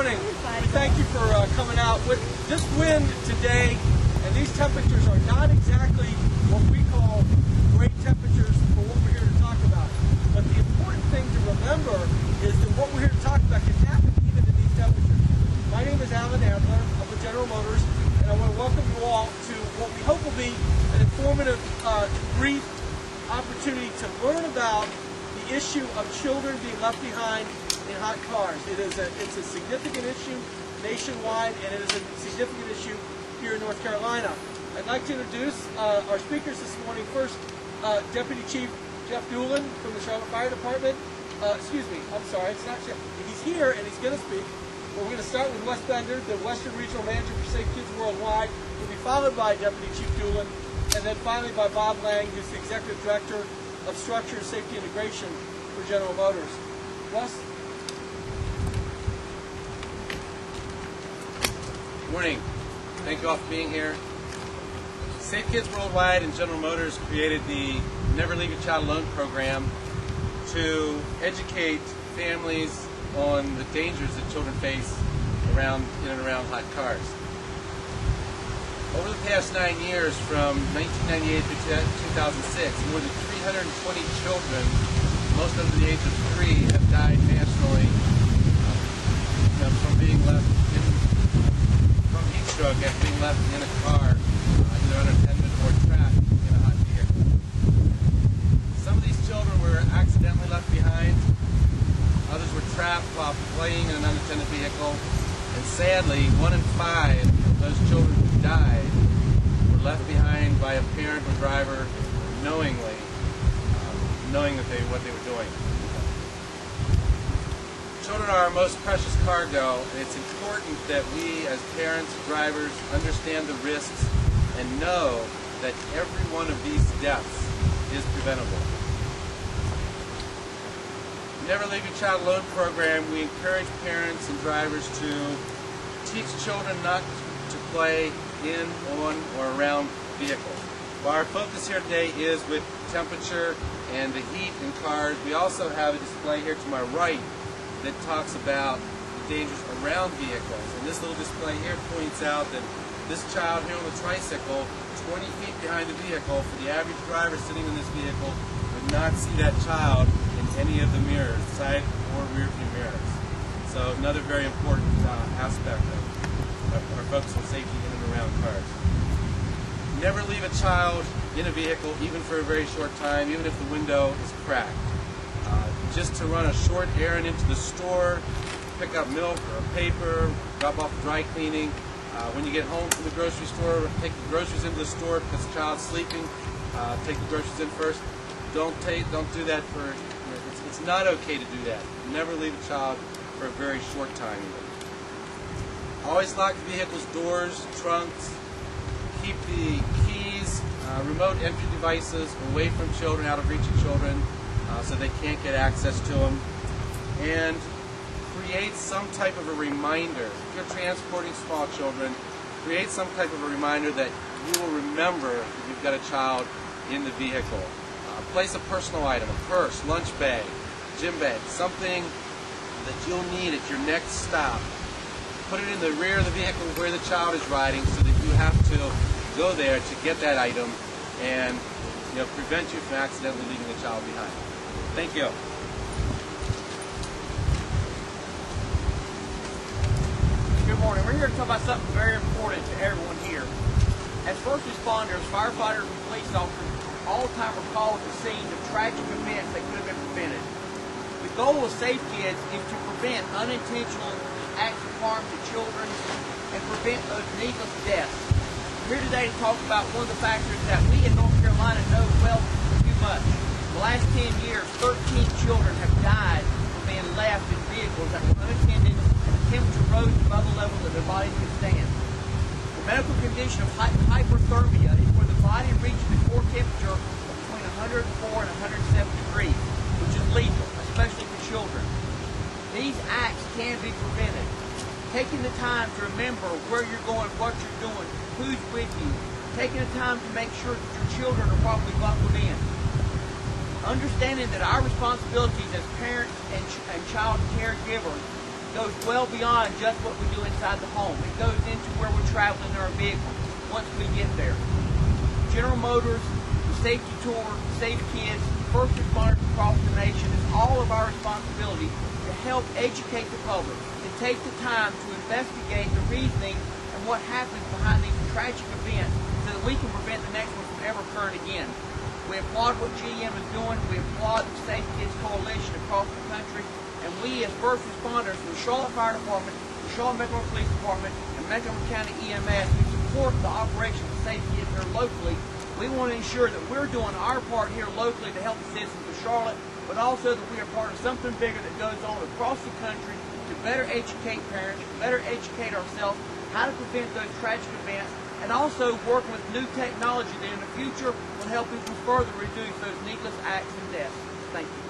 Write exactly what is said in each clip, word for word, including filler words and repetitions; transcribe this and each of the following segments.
morning. We thank you for uh, coming out. With this wind today and these temperatures are not exactly what we call great temperatures for what we're here to talk about. But the important thing to remember is that what we're here to talk about can happen even in these temperatures. My name is Alan Adler. I'm with General Motors, and I want to welcome you all to what we hope will be an informative, uh, brief opportunity to learn about the issue of children being left behind in hot cars. It is a, it's a significant issue nationwide, and it is a significant issue here in North Carolina. I'd like to introduce uh, our speakers this morning. First, uh, Deputy Chief Jeff Doolin from the Charlotte Fire Department. Uh, excuse me, I'm sorry, it's not Jeff. He's here and he's going to speak. But we're going to start with Wes Bender, the Western Regional Manager for Safe Kids Worldwide. We'll be followed by Deputy Chief Doolin, and then finally by Bob Lang, who's the Executive Director of Structure and Safety Integration for General Motors. Wes? Good morning. Thank you all for being here. Safe Kids Worldwide and General Motors created the Never Leave Your Child Alone program to educate families on the dangers that children face around in and around hot cars. Over the past nine years, from nineteen ninety-eight to two thousand six, more than three hundred twenty children, most under the age of three, have died nationally uh, from being left in, from heat stroke after being left in a car, uh, either unattended or trapped in a hot vehicle. Some of these children were accidentally left behind. Others were trapped while playing in an unattended vehicle. And sadly, one in five of those children who died were left behind by a parent or driver knowingly, um, knowing that they, what they were doing. Children are our most precious cargo, and it's important that we as parents and drivers understand the risks and know that every one of these deaths is preventable. Never Leave Your Child Alone program, we encourage parents and drivers to teach children not to play in, on, or around vehicles. While our focus here today is with temperature and the heat in cars, we also have a display here to my right that talks about the dangers around vehicles. And this little display here points out that this child here on the tricycle, twenty feet behind the vehicle, for the average driver sitting in this vehicle, would not see that child in any of the mirrors, side or rear view mirrors. So another very important uh, aspect of, of our focus on safety in and around cars. Never leave a child in a vehicle, even for a very short time, even if the window is cracked. Uh, just to run a short errand into the store, pick up milk or paper, drop off dry cleaning. Uh, when you get home from the grocery store, take the groceries into the store because the child's sleeping. Uh, take the groceries in first. Don't take, don't do that for. You know, it's, it's not okay to do that. Never leave a child for a very short time. Even. Always lock the vehicle's doors, trunks. Keep the keys, uh, remote entry devices away from children, out of reach of children, uh, so they can't get access to them. And create some type of a reminder. If you're transporting small children, create some type of a reminder that you will remember if you've got a child in the vehicle. Uh, place a personal item, a purse, lunch bag, gym bag, something that you'll need at your next stop. Put it in the rear of the vehicle where the child is riding so that you have to go there to get that item and you know, prevent you from accidentally leaving the child behind. Thank you. Good morning. We're here to talk about something very important to everyone here. As first responders, firefighters, and police officers all the time are called to scenes of tragic events that could have been prevented. The goal of Safe Kids is to prevent unintentional acts of harm to children and prevent those needless deaths. We're here today to talk about one of the factors that we in North Carolina know well too much. In the last ten years, thirteen children have died from being left in vehicles that were unattended and the temperature rose above the level that their bodies could stand. The medical condition of hyperthermia is where the body reaches the core temperature of between one hundred four and one hundred seven degrees, which is lethal, especially for children. These acts can be prevented. Taking the time to remember where you're going, what you're doing, who's with you. Taking the time to make sure that your children are properly buckled in. Understanding that our responsibilities as parents and, ch and child caregivers goes well beyond just what we do inside the home. It goes into where we're traveling in our vehicle once we get there. General Motors, the safety tour, Safe Kids, first responders across the nation, is all of our responsibility to help educate the public, to take the time to investigate the reasoning and what happens behind these tragic events so that we can prevent the next one from ever occurring again. We applaud what G M is doing. We applaud the Safe Kids Coalition across the country. And we as first responders from the Charlotte Fire Department, the Charlotte Mecklenburg Police Department, and Mecklenburg County E M S, who support the operation of Safe Kids here locally, we want to ensure that we're doing our part here locally to help the citizens of Charlotte, but also that we are part of something bigger that goes on across the country to better educate parents, to better educate ourselves, how to prevent those tragic events, and also working with new technology that in the future will help even further reduce those needless acts and deaths. Thank you.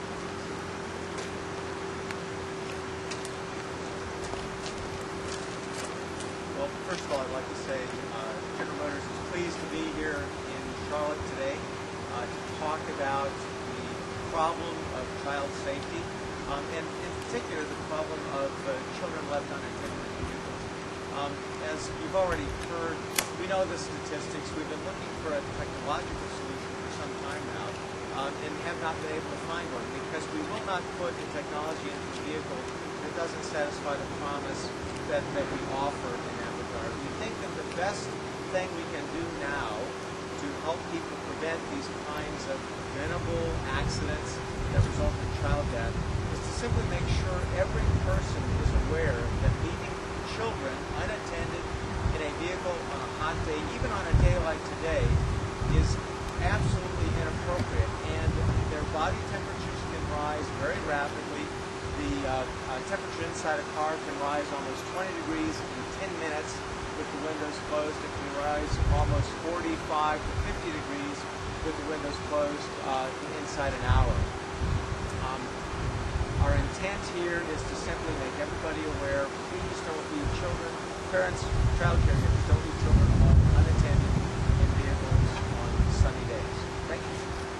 Well, first of all, I'd like to say uh, General Motors is pleased to be here in Charlotte today uh, to talk about the problem of child safety, um, and in particular the problem of uh, children left unattended in vehicles. Um, as you've already heard, we know the statistics. We've been looking for a technological solution for some time now um, and have not been able to find one because we will not put the technology into the vehicle that doesn't satisfy the promise that, that we offer in that regard. We think that the best thing we can do now to help people prevent these kinds of preventable accidents that result in child death is to simply make sure every person is aware that leaving children unattended in a vehicle on a hot day, even on a day like today, is absolutely inappropriate, and their body temperatures can rise very rapidly. The uh, uh, temperature inside a car can rise almost twenty degrees in ten minutes with the windows closed. It can rise almost forty-five to fifty degrees with the windows closed uh, inside an hour. Um, our intent here is to simply make everybody aware, please don't leave children, parents, child caregivers, don't leave children alone unattended in vehicles on sunny days. Thank you.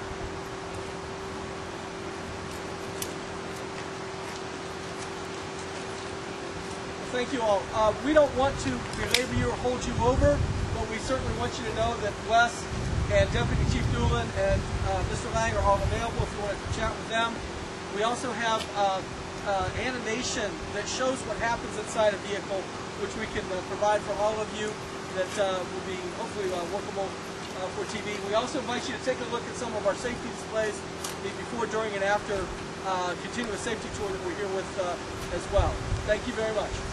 Thank you all. Uh, we don't want to belabor you or hold you over, but we certainly want you to know that Wes and Deputy Chief Doolin and uh, Mister Lang are all available if you want to chat with them. We also have uh, uh, animation that shows what happens inside a vehicle, which we can uh, provide for all of you that uh, will be hopefully uh, workable uh, for T V. We also invite you to take a look at some of our safety displays, the before, during, and after uh, continuous safety tour that we're here with uh, as well. Thank you very much.